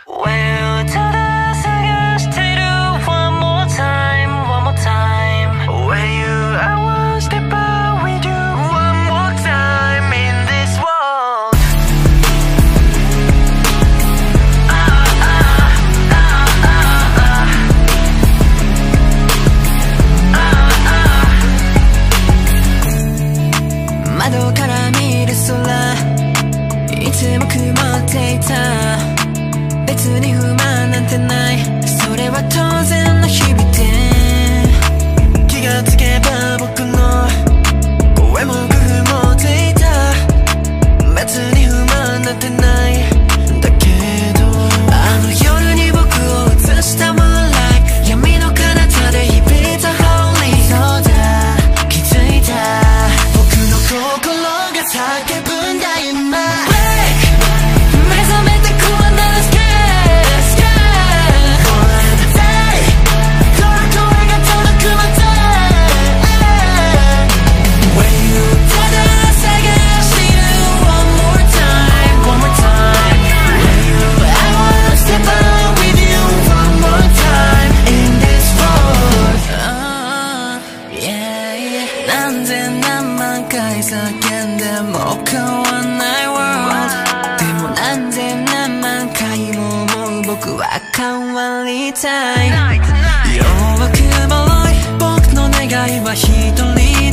Well, ただ探してる One more time, one more time Where you, I want to step out with you One more time in this world窓から見る空いつも曇っていた別に不満なんてないそれは当然の日々で気がつけば僕の声も工夫もっていた別に不満なんてないだけどあの夜に僕を映した Moonlight 闇の彼方で響いた Holy そうだ気づいた僕の心が叫ぶんだ今何千何万回叫んでも変わんない World でも何千何万回も思う僕は変わりたい弱くもろい僕の願いは一人